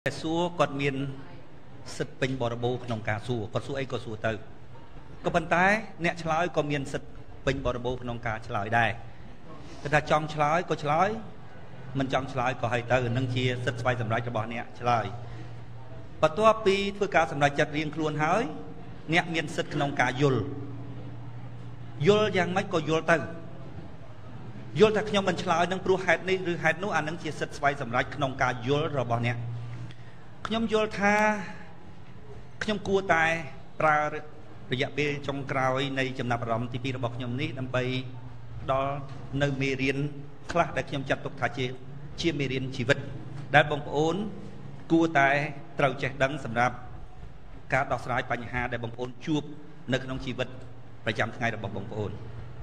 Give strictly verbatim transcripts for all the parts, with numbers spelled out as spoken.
แต่สู้กดมีนสิทธิ์เป็นบริบูรณ์ขนมกาสู้กดสู้ไอ้กดสู้เตอก็ปันท้ายเนี่ยฉลอยก็มีนสิทธิ์เป็นบริบูรณ์ขนมกาฉลอยได้แต่ถ้าจองฉลอยก็ฉลอยมันจองฉลอยก็ให้เตอนั่งเชียสิทธิ์ไปสำหรับจะบอกเนี่ยฉลอยปัตตัวปีเพื่อการสำหรับจัดเรียงครวนหายเนี่ยมีนสิทธิ์ขนมกายุลยุลยังไม่ก็ยุลเตอยุลถ้าขยมมันฉลอยนั่งปลุกเหตุนี้หรือเหตุนู้นอันนั่งเชียสิทธิ์ไปสำหรับขนมกายุลเราบอกเนี่ยขยมโยธาขยมกลัวตายปลาระยะเปจงกราวในจำนับรำที่ปีระบอกขยมนี้นำไปดอในเมรินคลาได้ขยมจัดตกถ่ายเชี่ยเชี่ยเมรินชีวิตได้บงโอนกลัวตายเต่าแจกดังสำหรับการดอกสลายปัญหาได้บงโอนจูบในขนมชีวิตประจำไงระบอกบงโอน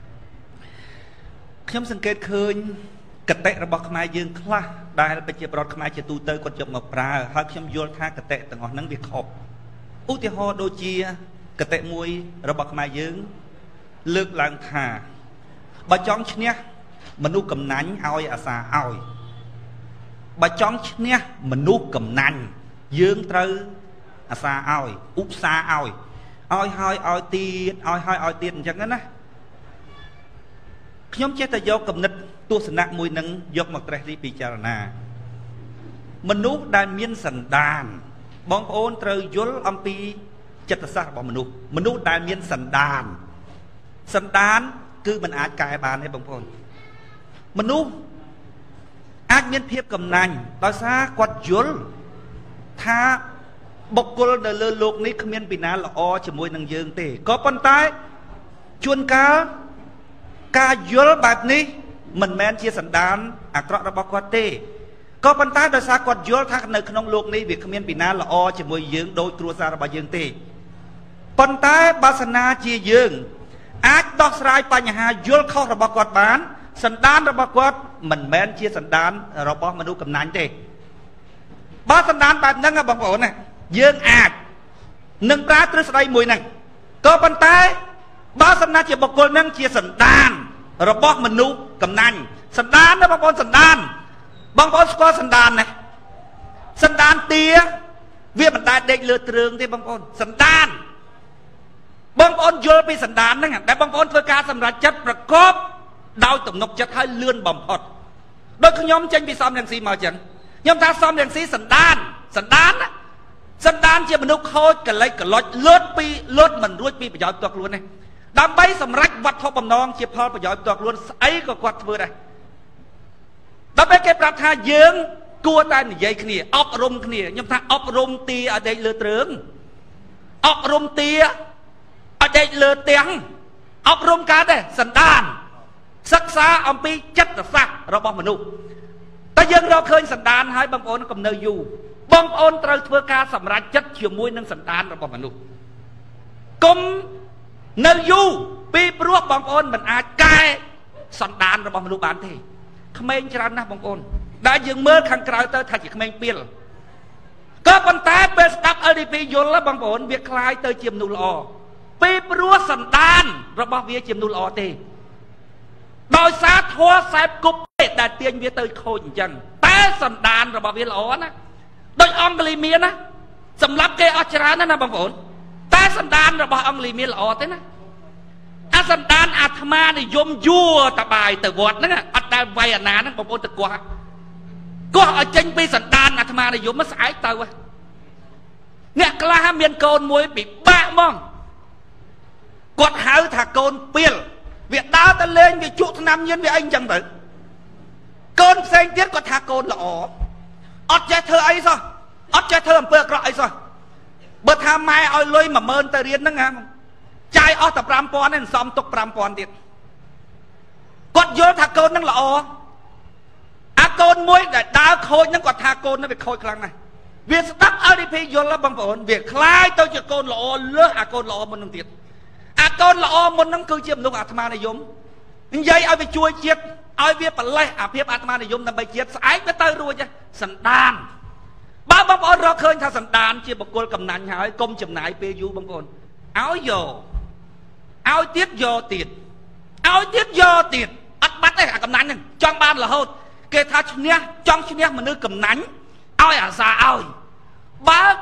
ขยมสังเกตเคยกระเตะระบอกขมายยืนคลาได้ไปเจ็บรถขมายเจตูเตอร์กดจบมาปลาหากขยมโยนท่ากระเตะต่างหากนั่งเบียขอบอุติฮอโดเจียกระเตะมวยระบอกขมายยืนเลือกลางทาบะจ้องเนี้ยมนุษย์กำนันเอาอาสาเอาบะจ้องเนี้ยมนุษย์กำนันยืนเตออาสาเอาอุปสาเอาเอาให้เอาตีเอาให้เอาตีอย่างนั้นนะขยมเจตโยกกับนึกตัวสนะมวยนังยกมาตรรีปีจารณามนุษย์ได้มีสันดานบองโอนเตยยลอัมปีจัตตสักบอกมนุษย์มนุษย์ได้มีสันดานสันดานคือมันอาจกายบานให้บางคนมนุษย์อาจมีเพียบกำนันตอนซากดยลถ้าบกกลเดลโลกนี้ขมิ้นปีนาละออจะมวยนังยืงเตะก็ปันท้ายชวนกาการยลแบบนี้มันแม้นเชียสันดานอักระระบอกว่าเต้ก็ปัญตาโดยสากดยลทักในขนมโลกนี้วิขมิ้นปีนาละออจะมวยยืงโดยตัวสารบยืงเต้ปัญตาบาสนาเชียยืงอาจดอกสลายปัญหายลเข้าระบอกกอดบ้านสันดานระบอกกอดมันแม้นเชียสันดานระบอกมนุษย์กำนันเต้บาสันดานแบบนั้นกับบางคนน่ะยืงอาจหนึ่งปลาตรึสไรมวยนั่งก็ปัญตาบาสนาเชียบอกกอดนั่งเชียสันดานระบอกมนุษย์กำนันสันดานนะบางคนสันดานบางคนสกอสันดานนะสันดานเตี้ยเวียบันไดเด็กเลือดเตืองที่บางคนสันดานบางคนโยนไปสันดานนั่นไงแต่บางคนเพื่อการสำหรับจัดประกอบดาวตกนกจัดให้เลื่อนบ่มพอดโดยขยมเจนไปซ้อมอย่างสีมาจังยมท้าซ้อมอย่างสีสันดานสันดานนะสันดานเจ้ามนุษย์เขากันเลยกันลดลดปีลดมันรุ่ยปีประโยชน์ตัวล้วนไงดำใบสำรักวัดทบน้องเชี่ยพอประโยชน์ตัวล้วนไอ้ก็กวาดเพื่อได้ดำใบเก็บราคาเยื้องกลัวตายใหญ่ขณีอบรมขณียมท่าอบรมตีอะไรเลือดเตืองอบรมตีอะไรเลือดเตียงอบรมการได้สันดานศึกษาอมปีจัดสักเราบอกมนุษย์แต่ยังเราเคยสันดานให้บางคนกับเนยอยู่บางคนเติร์เพื่อการสำรักจัดเฉียวมวยนั่งสันดานเราบอกมนุษย์กลมเนยยูปีปลวกบางคนมันอาจกายสันดานเราบอกมนุษย์บานที่ขมิ้นจรันนะบางคนได้ยังเมื่อขังกลายเตอร์ถัดจากขมิ้นเปลี่ยนก็ปันแต่เป็นสตั๊บเอดีพียนแล้วบางคนเวียคลายเตอร์เจียมนูลอปีปลวกสันดานเราบอกเวียเจียมนูลอเตโดยสาทัวแสบกุบแต่เตียนเวียเตอร์โคจริงแต่สันดานเราบอกเวียลอนะโดยองกลีเมียนะสำหรับเกอจรานะนะบางคนแต่สันดานเราบอกองกลีเมียลอเตนะอาสันดานอาตมาเนี่ยยมยั่วตะบายแต่วอดนั่นน่ะอัตตาไวอนานั่นบางคนตะกวาก็เอาจริงไปสันดานอาตมาเนี่ยยมมาสายเตาวะเนี่ยกล้าเมียนโกนมวยปีบ้ามองกดหาถ้าโกนเปรี้ยเวียดดาวตะเลงเวียจุทนำเย็นเวียอันจังเลยโกนเซงเทียดก็ถ้าโกนละอ๋ออดใจเธอไอ้ซะอดใจเธอเปลือกเราไอ้ซะเบอร์ทำไมเอาเลยมาเมินแต่เรียนนั่งไงใจออกแต่ปรามปอนนั่นซ้อมตกปรามปอนเด็ดกดโยนถ้าโกนนั่งละอ๋ออาโกนมวยแต่ดาวโคยนั่งกดถ้าโกนนั่นเป็นโคยครั้งไงเวียสตั๊บเอาดิพีโยนแล้วบางปอนเวียคล้ายตัวจะโกนละอ๋อเลือกอาโกนละอ๋อมันนั่งเด็ดอาโกนละอ๋อมันนั่งคือเจียมนุ่งอาตมาในยมยิ่งใหญ่เอาไปช่วยเจี๊ยบเอาเวียปไล่อาเพียบอาตมาในยมนำไปเจี๊ยบสายไปเตยรัวจ้ะสันดานบ้าบางปอนเราเคยทำสันดานเจี๊ยบกลกำนันหายกลมจำหน่ายเปยูบางปอนเอาโยเอาเตี้ยโยติดเอาเตี้ยโยติดอัดบัดได้หากำนันหนึ่งจ้องบ้านละโหดเกทัชเนี้ยจ้องชเนี้ยมันนึกกำนันเอาอาสาเอา ก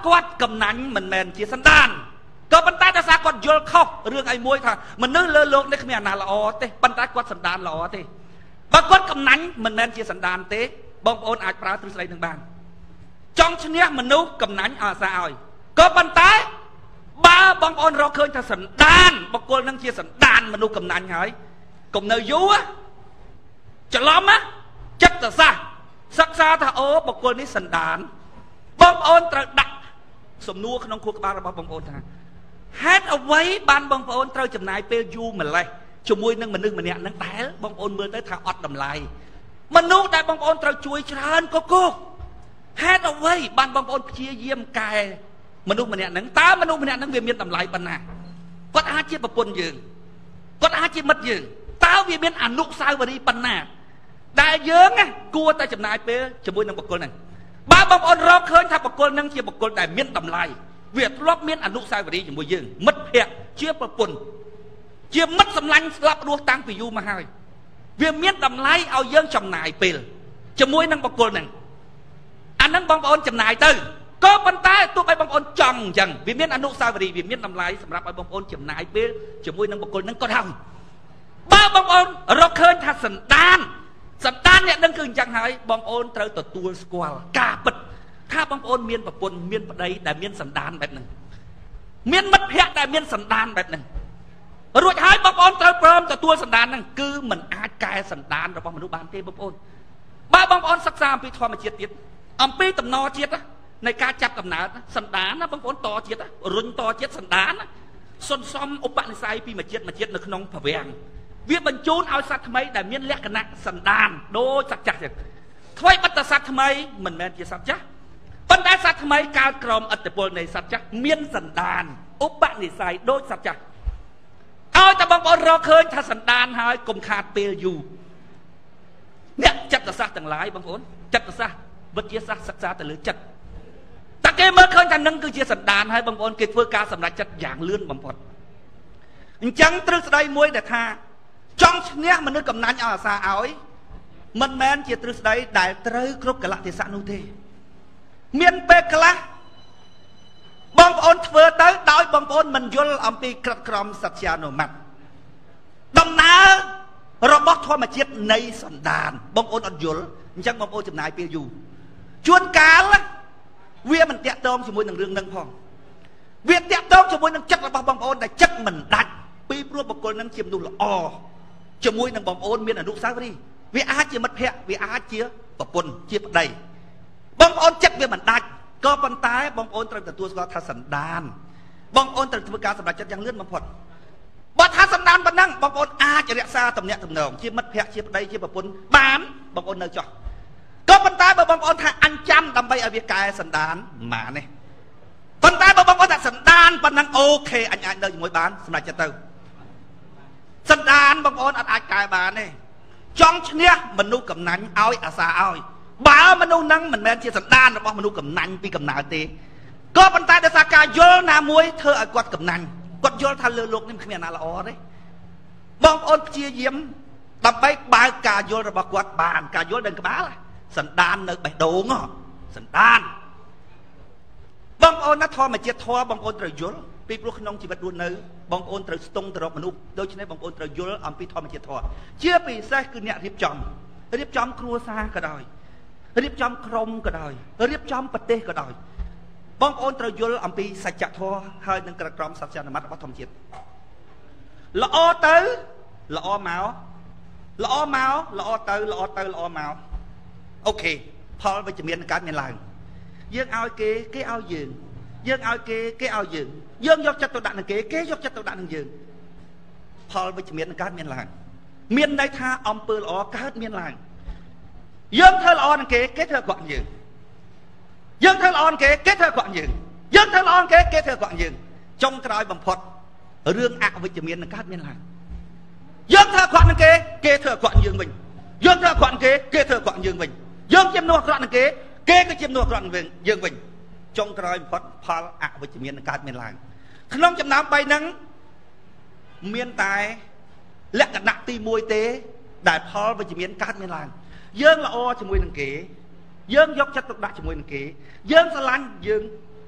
គាត់កំណាញ់មិនមែនជាសន្តានក៏ប៉ុន្តែដោយសារគាត់យល់ខុសរឿងអីមួយថាមនុស្សលើโลกនេះគ្មានអាណាល្អទេប៉ុន្តែគាត់សន្តានល្អទេបើគាត់កំណាញ់មិនមែនជាសន្តានទេបងប្អូនអាចប្រើទ្រឹស្ដីនឹងបានចង់ឈ្នះមនុស្សកំណាញ់អាសាឲ្យក៏ប៉ុន្តែបើបងប្អូនរកឃើញថាសន្តានបុគ្គលនឹងជាសន្តានមនុស្សកំណាញ់ហើយកុំនៅយូរច្រឡំណាចិត្តសាស្ត្រសិក្សាថាអូបុគ្គលនេះសន្តានបងប្អូនត្រូវដាក់សំណួរក្នុងខួរក្បាលរបស់បងប្អូនថាហេតុអ្វីបានបងប្អូនត្រូវចំណាយពេលយូរម្លេះជាមួយនឹងមនុស្សម្នាក់នឹងដែលបងប្អូនមើលទៅថាអត់តម្លៃមនុស្សដែលបងប្អូនត្រូវជួយច្រើនក៏គោកហេតុអ្វីបានបងប្អូនព្យាយាមកែមនុស្សម្នាក់នឹងតើមនុស្សម្នាក់នឹងវាមានតម្លៃប៉ុណ្ណាគាត់អាចជាប្រពន្ធយើងគាត់អាចជាមិត្តយើងតើវាមានអនុស្សាវរីយ៍ប៉ុណ្ណាដែលយើងគួរតែចំណាយពេលជាមួយនឹងបុគ្គលហ្នឹងបើបងប្អូនរកឃើញថាបុគ្គលហ្នឹងជាបុគ្គលដែលមានតម្លៃវាធ្លាប់មានអនុស្សាវរីយ៍ជាមួយយើងមិត្តភក្តិជាប្រពន្ធជាមិត្តសម្លាញ់ស្លាប់រស់តាំងពីយូរមកហើយវាមានតម្លៃឲ្យយើងចំណាយពេលជាមួយនឹងបុគ្គលហ្នឹងអាហ្នឹងបងប្អូនចំណាយទៅក៏ប៉ុន្តែទោះបីបងប្អូនចង់អញ្ចឹងវាមានអនុស្សាវរីយ៍វាមានតម្លៃសម្រាប់ឲ្យបងប្អូនចំណាយពេលជាមួយនឹងបុគ្គលហ្នឹងក៏ដោយបើបងប្អូនរកឃើញថាសន្តានសន្តានអ្នកនឹងគឺអញ្ចឹងហើយបងប្អូនត្រូវទទួលស្គាល់ការពិតថាបងប្អូនមានប្រពន្ធមានប្តីដែលមានសន្តានបែបហ្នឹងមានមិត្តភក្តិដែលមានសន្តានបែបហ្នឹងរួចហើយបងប្អូនត្រូវព្រមទទួលសន្តានហ្នឹងគឺមិនអាចកែសន្តានរបស់មនុស្សបានទេបងប្អូនបើបងប្អូនសិក្សាអំពីធម្មជាតិទៀតអំពីតំណជាតិនៃការចាប់កំណើតសន្តានណាបងប្អូនតជាតិរុញតជាតិសន្តានសន្សំឧបនិស្ស័យពីមួយជាតិមួយជាតិនៅក្នុងភវាំងវាបញ្ជូនឲ្យសត្វថ្មីដែលមានលក្ខណៈសន្តានដូចសត្វចាស់ចឹងថ្មីបិទតែសត្វថ្មីមិនមែនជាសត្វចាស់ប៉ុន្តែសត្វថ្មីកើតក្រោមឥទ្ធិពលនៃសត្វចាស់មានសន្តានឧបនិស្ស័យដូចសត្វចាស់ឲ្យតែបងប្អូនរកឃើញថាសន្តានហើយកុំខាតពេលយូរអ្នកចិត្តសាស្ត្រទាំងឡាយបងប្អូនចិត្តសាស្ត្រវិទ្យាសាស្ត្រសិក្សាទៅលើចិត្តតែគេមើលឃើញថានឹងគឺជាសន្តានហើយបងប្អូនគេធ្វើការសម្រេចចិត្តយ៉ាងលឿនបំផុតអញ្ចឹងទ្រឹស្ដីមួយដែលថាចង់ឈ្នះមនុស្សកំណាញ់ឲ្យអាសាឲ្យមិនមែនជាទ្រឹស្ដីដែលត្រូវគ្រប់កលៈទេសៈនោះទេមានពេលខ្លះបងប្អូនធ្វើទៅដោយបងប្អូនមិនយល់អំពីក្រិតក្រមសច្ចានុមត្តដំណើររបស់ធម្មជាតិនៃសន្តានបងប្អូនអត់យល់អញ្ចឹងបងប្អូនចំណាយពេលយូរជួនកាលវាមិនតាក់ទងជាមួយនឹងរឿងនឹងផងវាតាក់ទងជាមួយនឹងចិត្តរបស់បងប្អូនដែលចិត្តមិនដាច់ពីព្រោះបុគ្គលនឹងជាមនុស្សល្អជាមួយនឹងបងប្អូនមានអនុស្សាវរីយ៍វាអាចជាមិត្តភក្តិវាអាចជាប្រពន្ធជាប្តីបងប្អូនចិត្តវាមិនដាច់ក៏ប៉ុន្តែបងប្អូនត្រូវទទួលស្គាល់ថាសន្តានបងប្អូនត្រូវធ្វើការសម្រេចចិត្តយ៉ាងលឿនបំផុតបើថាសន្តានប៉ុណ្ណឹងបងប្អូនអាចរក្សាទំនាក់ទំនងជាមិត្តភក្តិជាប្តីជាប្រពន្ធបានបងប្អូននៅចោះក៏ប៉ុន្តែបើបងប្អូនថាអញចាំដើម្បីឲ្យវាកែសន្តានម៉ានេះប៉ុន្តែបើបងប្អូនថាសន្តានប៉ុណ្ណឹងអូខេអញអាចនៅជាមួយបានសម្រេចចិត្តទៅសន្តានបងប្អូនអត់អាចកែបានទេចង់ឈ្នះមនុស្សកំណាញ់ឲ្យអាសាឲ្យបើមនុស្សហ្នឹងមិនមែនជាសន្តានរបស់មនុស្សកំណាញ់ពីកំណើតទេក៏ប៉ុន្តែដោយសារការយល់ណាមួយធ្វើឲ្យគាត់កំណាញ់គាត់យល់ថាលើโลกនេះគ្មានអាណាល្អទេបងប្អូនព្យាយាមដើម្បីបើកការយល់របស់គាត់បានការយល់ដល់ក្បាលសន្តាននៅបេះដូងសន្តានបងប្អូនណាធម្មជាតិធម៌បងប្អូនត្រូវយល់ពីព្រោះក្នុងជីវិតរស់នៅបងប្អូនត្រូវស្ទង់ទៅរកមនុស្សដូច្នេះបងប្អូនត្រូវយល់អំពីធម្មជាតិធម៌ជាពិសេសគឺអ្នករៀបចំរៀបចំគ្រួសារក៏ដោយរៀបចំក្រុមក៏ដោយរៀបចំប្រទេសក៏ដោយបងប្អូនត្រូវយល់អំពីសច្ចធម៌ហើយនឹងក្រក្រមសច្ចនមត្តរបស់ធម្មជាតិល្អទៅល្អមកល្អមកល្អទៅល្អទៅល្អមកអូខេផលវិជ្ជមានកើតមានឡើងយើងឲ្យគេគេឲ្យយើងយើងឲ្យគេគេឲ្យយើងយើងយកចិត្តទៅដាក់នឹងគេគេយកចិត្តទៅដាក់នឹងយើងផលវិជ្ជមានកើតមានឡើងមានន័យថាអំពើល្អកើតមានឡើងយើងធ្វើល្អនឹងគេគេធ្វើអាក្រក់នឹងយើងយើងធ្វើល្អនឹងគេគេធ្វើអាក្រក់នឹងយើងយើងធ្វើល្អនឹងគេគេធ្វើអាក្រក់នឹងយើងចុងក្រោយបំផុតរឿងអវិជ្ជមាននឹងកើតមានឡើងយើងធ្វើអាក្រក់នឹងគេគេធ្វើអាក្រក់នឹងយើងវិញយើងធ្វើអាក្រក់នឹងគេគេធ្វើអាក្រក់នឹងយើងវិញយើងជាមនុស្សអាក្រក់នឹងគេគេក៏ជាមនុស្សអាក្រក់នឹងយើងវិញចុងក្រោយបំផុតផលអវិជ្ជមាននឹងកើតមានឡើងក្នុងចំណោមបីហ្នឹងមានតែលក្ខណៈទីមួយទេដែលផលវិជ្ជមានកើតមានឡើងយើងល្អជាមួយនឹងគេយើងយកចិត្តទុកដាក់ជាមួយនឹងគេយើងស្រឡាញ់យើង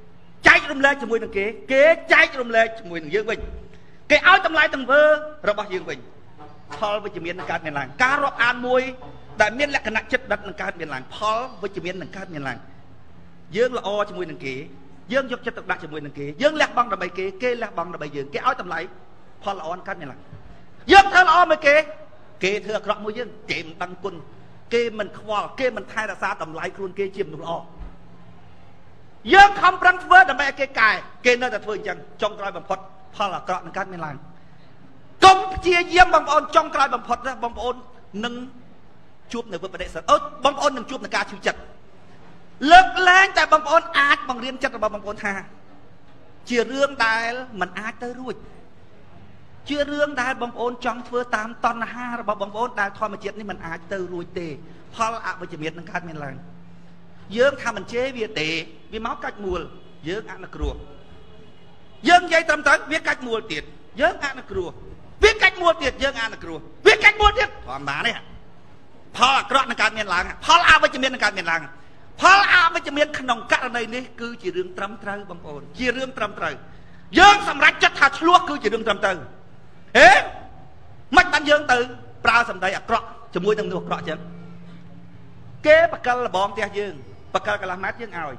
ចែករំលែកជាមួយនឹងគេគេចែករំលែកជាមួយនឹងយើងវិញគេឲ្យតម្លៃទាំងវើរបស់យើងវិញផលវិជ្ជមាននឹងកើតមានឡើងការរាប់អានមួយដែលមានលក្ខណៈចិត្តដិតនឹងកើតមានឡើងផលវិជ្ជមាននឹងកើតមានឡើងយើងល្អជាមួយនឹងគេយើងយកចិត្តទុកដាក់ជាមួយនឹងគេយើងលះបង់ដើម្បីគេគេលះបង់ដើម្បីយើងគេឲ្យតម្លៃផលល្អកើតមានឡើងយើងធ្វើល្អមួយគេគេធ្វើអាក្រក់មួយយើងគេមិនដឹងគុណគេមិនខ្វល់គេមិនថែរក្សាតម្លៃខ្លួនគេជាមនុស្សល្អយើងខំប្រឹងធ្វើដើម្បីឲ្យគេកែគេនៅតែធ្វើអញ្ចឹងចុងក្រោយបំផុតផលអាក្រក់នឹងកើតមានឡើងកុំព្យាយាមបងប្អូនចុងក្រោយបំផុតណាបងប្អូននឹងជួបនៅវិបត្តិសិទ្ធអូបងប្អូននឹងជួបនឹងការឈឺចិត្តលើកលែងតែបងប្អូនអាចបង្រៀនចិត្តរបស់បងប្អូនថាជារឿងដែលមិនអាចទៅរួចជារឿងដែលបងប្អូនចង់ធ្វើតាមតណ្ហារបស់បងប្អូនដែលធម្មជាតិនេះមិនអាចទៅរួចទេផលអវិជ្ជមាននឹងកើតមានឡើងយើងថាមិនជេរវាទេវាមកកាច់មួលយើងអនុគ្រោះយើងនិយាយត្រឹមត្រូវវាកាច់មួលទៀតយើងអនុគ្រោះវាកាច់មួលទៀតយើងអនុគ្រោះវាកាច់មួលទៀតធម្មតានេះផលអាក្រក់នឹងកើតមានឡើងផលអវិជ្ជមាននឹងកើតមានឡើងផលអវិជ្ជមានក្នុងករណីនេះគឺជារឿងត្រឹមត្រូវបងប្អូនជារឿងត្រឹមត្រូវយើងសម្រេចចិត្តថាឆ្លោះគឺជារឿងត្រឹមត្រូវហេមិនបានយើងទៅប្រើសម្ដីអាក្រក់ជាមួយនឹងមនុស្សអាក្រក់ចឹងគេបកលលបងផ្ទះយើងបកលកន្លះម៉ែត្រយើងឲ្យ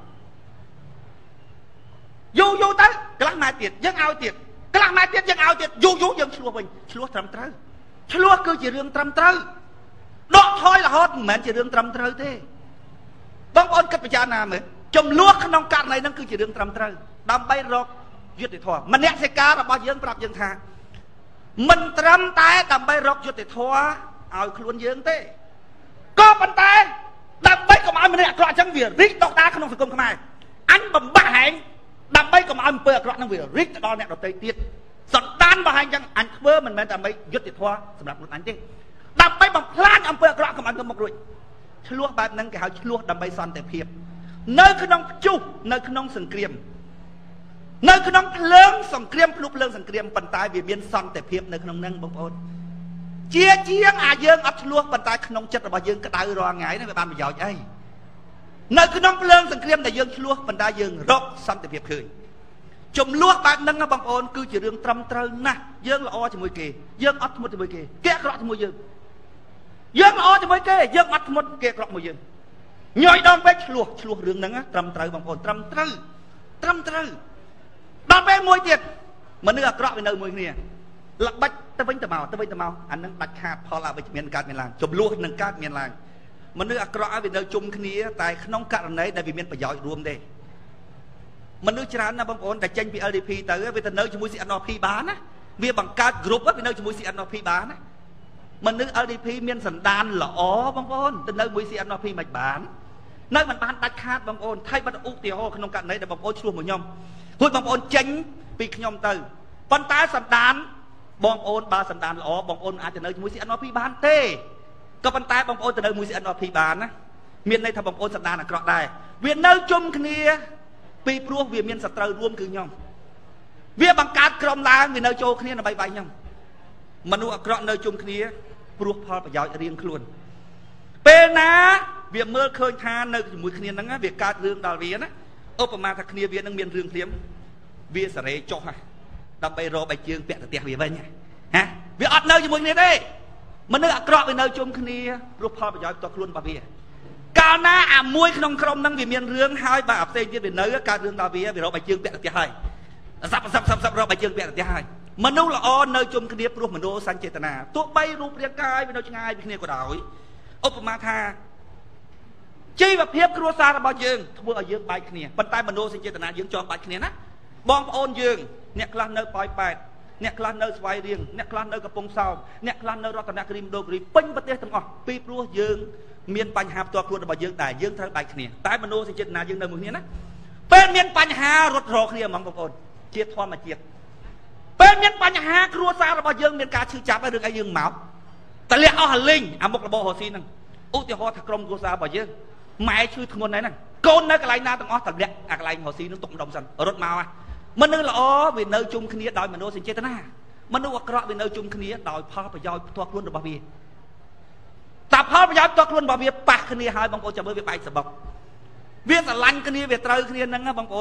យូរយូរទៅកន្លះម៉ែត្រទៀតយើងឲ្យទៀតកន្លះម៉ែត្រទៀតយើងឲ្យទៀតយូរយូរយើងឆ្លោះវិញឆ្លោះត្រឹមត្រូវឆ្លោះគឺជារឿងត្រឹមត្រូវដកថយរហូតមិនមែនជារឿងត្រឹមត្រូវទេបងប្អូនគិតពិចារណាមើលចំនួនក្នុងករណីហ្នឹងគឺជារឿងត្រឹមត្រូវដើម្បីរកយុត្តិធម៌មនសិការរបស់យើងប្រាប់យើងថាមិនត្រឹមតែដើម្បីរកយុត្តិធម៌ឲ្យខ្លួនយើងទេក៏ប៉ុន្តែដើម្បីកុំឲ្យមនុស្សអាក្រក់អញ្ចឹងវារីកដុះដាលក្នុងសង្គមខ្មែរអញបំបាក់ហែងដើម្បីកុំឲ្យអំពើអាក្រក់ហ្នឹងវារីកទៅដល់អ្នកដទៃទៀតសន្តានរបស់ហែងអញ្ចឹងអញធ្វើមិនមែនតែដើម្បីយុត្តិធម៌សម្រាប់ខ្លួនអញទេដើម្បីបំផ្លាញអំពើអាក្រក់កុំឲ្យទៅមុខរួចឆ្លោះបែបហ្នឹងគេហៅឆ្លោះដើម្បីសន្តិភាពនៅក្នុងព្យុះនៅក្នុងសង្គ្រាមនៅក្នុងភ្លើងសង្គ្រាមភ្លុកភ្លើងសង្គ្រាមប៉ុន្តែវាមានសន្តិភាពនៅក្នុងហ្នឹងបងប្អូនជាជាងអាយើងអត់ឆ្លោះប៉ុន្តែក្នុងចិត្តរបស់យើងក្តៅរាល់ថ្ងៃនេះវាបានប្រយោជន៍អីនៅក្នុងភ្លើងសង្គ្រាមដែលយើងឆ្លោះប៉ុន្តែយើងរកសន្តិភាពឃើញចំនួនបែបហ្នឹងបងប្អូនគឺជារឿងត្រឹមត្រូវណាស់យើងល្អជាមួយគេយើងអត់ធ្មត់ជាមួយគេគេអាក្រក់ជាមួយយើងយើងល្អជាមួយគេយើងអត់ធ្មត់គេអាក្រក់មួយយើងញយដងពេកឆ្លោះឆ្លោះរឿងហ្នឹងត្រឹមត្រូវបងប្អូនត្រឹមត្រូវត្រឹមត្រូវដល់ពេលមួយទៀតមនុស្សអាក្រក់វានៅមួយគ្នាល្បិចទៅវិញទៅមកទៅវិញទៅមកអានឹងដាច់ខាតផលអវិជ្ជមានកើតមានឡើងចំនួននឹងកើតមានឡើងមនុស្សអាក្រក់ឲ្យវានៅជុំគ្នាតែក្នុងករណីដែលវាមានប្រយោជន៍រួមទេមនុស្សច្រើនណាបងប្អូនតែចេញពី แอล ดี พี ទៅវាទៅនៅជាមួយ ซี เอ็น อาร์ พี បានណាវាបង្កើត group វានៅជាមួយ ซี เอ็น อาร์ พี បានណាមនុស្ស แอล ดี พี មានសន្តានល្អបងប្អូនទៅនៅមួយ ซี เอ็น อาร์ พี មិនបាននៅមិនបានដាច់ខាតបងប្អូនថៃបាត់ឧទាហរណ៍ក្នុងករណីដែលបងប្អូនឆ្លោះមួយខ្ញុំព្រោះបងប្អូនចេញពីខ្ញុំទៅប៉ុន្តែសន្តានបងប្អូនបើសន្តានល្អបងប្អូនអាចទៅនៅជាមួយ ซี เอ็น อาร์ พี បានទេក៏ប៉ុន្តែបងប្អូនទៅនៅមួយ ซี เอ็น อาร์ พี បានណាមានន័យថាបងប្អូនសន្តានអាក្រក់ដែរវានៅជុំគ្នាពីព្រោះវាមានសត្រូវរួមគឺខ្ញុំវាបង្កើតក្រុមឡើងវានៅចូលគ្នាដើម្បីវាយខ្ញុំមនុស្សអាក្រក់នៅជុំគ្នាព្រោះផលប្រយោជន៍រៀងខ្លួនពេលណាវាមើលឃើញថានៅជាមួយគ្នាហ្នឹងវាកើតរឿងដល់វាណាឧបមាថាគ្នាវានឹងមានរឿងភ្លាមវាសេរីចុះដើម្បីរកឲ្យជើងពាក់ទៅផ្ទះវាវិញហាវាអត់នៅជាមួយគ្នាទេមនុស្សអាក្រក់វានៅជុំគ្នាព្រោះផលប្រយោជន៍ផ្ទាល់ខ្លួនរបស់វាកាលណាអាមួយក្នុងក្រុមហ្នឹងវាមានរឿងហើយបើអាផ្សេងទៀតវានៅកើតរឿងដល់វាវារកឲ្យជើងពាក់ទៅផ្ទះហើយសាប់សាប់សាប់សាប់រកឲ្យជើងពាក់ទៅផ្ទះហើយមនុស្សល្អនៅជុំគ្នាព្រោះមโนសញ្ចេតនាទោះបីរូបរាងកាយវានៅឆ្ងាយពីគ្នាក៏ដោយឧបមាថាជីវភាពគ្រួសាររបស់យើងធ្វើឲ្យយើងបែកគ្នាប៉ុន្តែមโนសញ្ចេតនាយើងចងបែកគ្នាណាបងប្អូនយើងអ្នកខ្លះនៅប៉ោយប៉ែតអ្នកខ្លះនៅស្វាយរៀងអ្នកខ្លះនៅកំពង់សោមអ្នកខ្លះនៅរតនគិរីមណ្ឌលគិរីពេញប្រទេសទាំងអស់ពីព្រោះយើងមានបញ្ហាផ្ទាល់ខ្លួនរបស់យើងដែរយើងត្រូវបែកគ្នាតែមโนសញ្ចេតនាយើងនៅមួយគ្នាណាពេលមានបញ្ហារត់រកគ្នាហ្មងបងប្អូនជាធម្មជាតិពេលមានបញ្ហាគ្រួសាររបស់យើងមានការឈឺចាប់ហើយរឿងអីយើងមកតលាក់អស់លេងអាមុខរបររស៊ីហ្នឹងឧទាហរណ៍ថាក្រុមគ្រួសាររបស់យើងម៉ែឈឺធ្ងន់ហើយហ្នឹងកូននៅកន្លែងណាទាំងអស់តលាក់អាកន្លែងរស៊ីហ្នឹងទុកម្ដុំសិនរត់មកហ่ะមនុស្សល្អវានៅជុំគ្នាដោយមនោសញ្ចេតនាមនុស្សអាក្រក់វានៅជុំគ្នាដោយផលប្រយោជន៍ផ្ទាល់ខ្លួនរបស់វាតែផលប្រយោជន៍ផ្ទាល់ខ្លួនរបស់វាប៉ះគ្នាហើយបងប្អូនចាំមើលវាបែកសបុកវាស្រឡាញ់គ្នាវាត្រូវគ្នាហ្នឹងបងប្អូន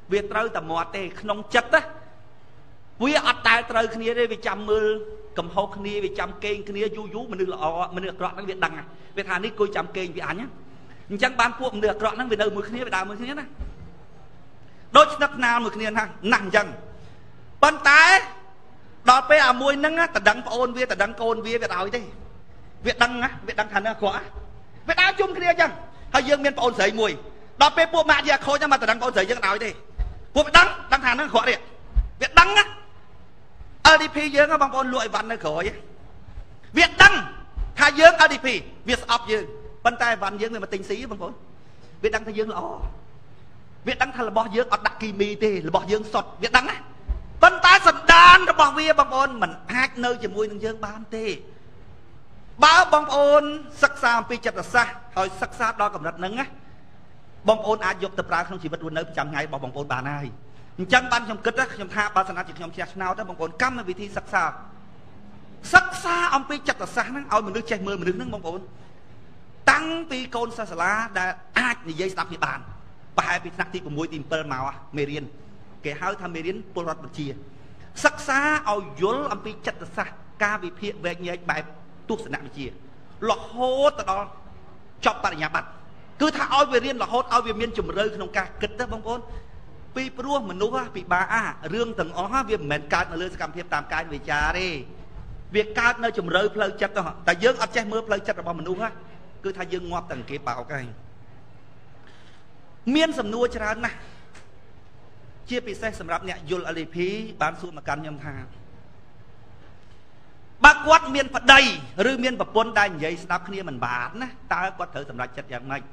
វាត្រូវតែមាត់ទេក្នុងចិត្តណាវាអត់ដែលត្រូវគ្នាទេវាចាំមើលកំហុសគ្នាវាចាំកេងគ្នាយូរយូរមនុស្សល្អមនុស្សអាក្រក់ហ្នឹងវាដឹងវាថានេះគួយចាំកេងវាអញអញ្ចឹងបានពួកមនុស្សអាក្រក់ហ្នឹងវានៅមួយគ្នាវាដើរមួយគ្នាណាដូចស្និទ្ធស្នាលមួយគ្នាណាណាស់អញ្ចឹងប៉ុន្តែដល់ពេលអាមួយហ្នឹងតដឹងប្អូនវាតដឹងកូនវាវាឲ្យទេវាដឹងណាវាដឹងថានឹងអាក្រក់វាដើរជុំគ្នាអញ្ចឹងហើយយើងមានប្អូនស្រីមួយដល់ពេលពួកម៉ាក់យើងខូចហ្នឹងមកតដឹងប្អូនស្រីយើងឲ្យទេពួកវាដឹងដឹងថានឹងអាក្រក់ទេវាដឹងណា អេល ឌី ភី យើងបងប្អូនលក់អីវ៉ាន់នៅក្រោយវាដឹងថាយើង អេល ឌី ភី វាស្អប់យើងប៉ុន្តែវ៉ាន់យើងវាមកទិញស៊ីបងប្អូនវាដឹងថាយើងល្អវាដឹងថារបស់យើងអត់ដាក់គីមីទេរបស់យើងសុទ្ធវាដឹងណាប៉ុន្តែសន្តានរបស់វាបងប្អូនមិនអាចនៅជាមួយនឹងយើងបានទេបើបងប្អូនសិក្សាអំពីចិត្តសាស្ត្រហើយសិក្សាដល់កម្រិតហ្នឹងណាបងប្អូនអាចយកទៅប្រើក្នុងជីវិតរស់នៅប្រចាំថ្ងៃរបស់បងប្អូនបានហើយអញ្ចឹងបានខ្ញុំគិតខ្ញុំថាបើសិនជាខ្ញុំឆ្នះឆ្នោតទៅបងប្អូនកម្មវិធីសិក្សាសិក្សាអំពីចិត្តសាស្ត្រហ្នឹងឲ្យមនុស្សចេះមើលមនុស្សហ្នឹងបងប្អូនតាំងពីកូនសិស្សសាលាដែលអាចនិយាយស្ដាប់គ្នាបានប្រហែលពីថ្នាក់ទី6ទី7មកមេរៀនគេហៅថាមេរៀនពលរដ្ឋវិទ្យាសិក្សាឲ្យយល់អំពីចិត្តសាស្ត្រការវិភាគវែកញែកបែបទស្សនវិជ្ជារហូតទៅដល់ចប់បរិញ្ញាបត្រគឺថាឲ្យវារៀនរហូតឲ្យវាមានជំរឿក្នុងការគិតទៅបងប្អូនពីព្រោះមនុស្សពិបាកអារឿងទាំងអស់វាមិនមែនកើតនៅលើសកម្មភាពតាមកាយវិចារទេវាកើតនៅជំរឿផ្លូវចិត្តទៅតែយើងអត់ចេះមើលផ្លូវចិត្តរបស់មនុស្សគឺថាយើងងាប់តែគេបោកហើយមានសំណួរច្រើនណាស់ជាពិសេសសម្រាប់អ្នកយល់ អេល ឌី ភី បានសួរមកកាន់ខ្ញុំថាបើគាត់មានប្តីឬមានប្រពន្ធដែលនិយាយស្ដាប់គ្នាមិនបានណាតើគាត់ត្រូវសម្រេចចិត្តយ៉ាងម៉េច